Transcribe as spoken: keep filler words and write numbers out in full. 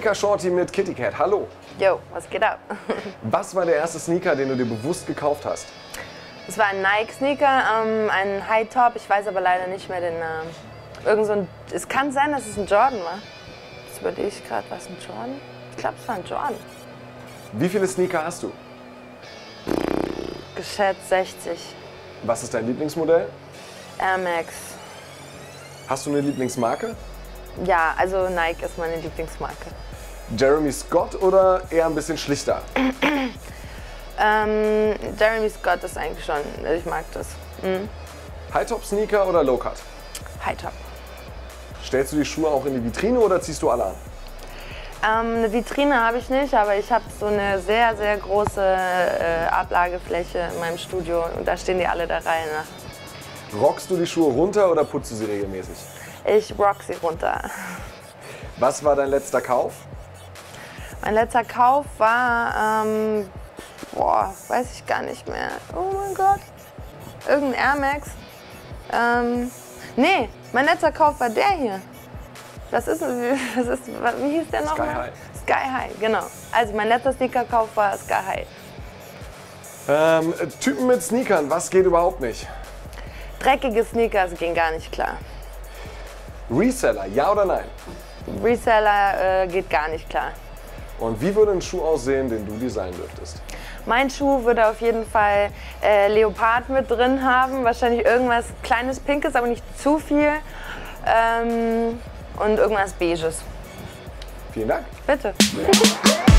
Sneaker Shorty mit Kitty Cat. Hallo. Jo, was geht ab? Was war der erste Sneaker, den du dir bewusst gekauft hast? Es war ein Nike-Sneaker, ähm, ein High Top, ich weiß aber leider nicht mehr den Namen. Irgend so ein, es kann sein, dass es ein Jordan war. Jetzt überlege ich gerade, was ein Jordan? Ich glaube, es war ein Jordan. Wie viele Sneaker hast du? Geschätzt sechzig. Was ist dein Lieblingsmodell? Air Max. Hast du eine Lieblingsmarke? Ja, also Nike ist meine Lieblingsmarke. Jeremy Scott oder eher ein bisschen schlichter? Ähm, Jeremy Scott ist eigentlich schon, ich mag das. Mhm. High-Top-Sneaker oder Low-Cut? High Top. Stellst du die Schuhe auch in die Vitrine oder ziehst du alle an? Ähm, eine Vitrine habe ich nicht, aber ich habe so eine sehr, sehr große äh, Ablagefläche in meinem Studio und da stehen die alle der Reihe nach. Rockst du die Schuhe runter oder putzt du sie regelmäßig? Ich rock sie runter. Was war dein letzter Kauf? Mein letzter Kauf war, ähm, boah, weiß ich gar nicht mehr. Oh mein Gott. Irgendein Air Max. Ähm, nee, mein letzter Kauf war der hier. Was ist, was ist, wie hieß der nochmal? Sky High. Sky High, genau. Also mein letzter Sneaker-Kauf war Sky High. Ähm, Typen mit Sneakern, was geht überhaupt nicht? Dreckige Sneakers gehen gar nicht klar. Reseller, ja oder nein? Reseller äh, geht gar nicht klar. Und wie würde ein Schuh aussehen, den du designen dürftest? Mein Schuh würde auf jeden Fall äh, Leopard mit drin haben. Wahrscheinlich irgendwas kleines Pinkes, aber nicht zu viel. Ähm, und irgendwas Beiges. Vielen Dank. Bitte.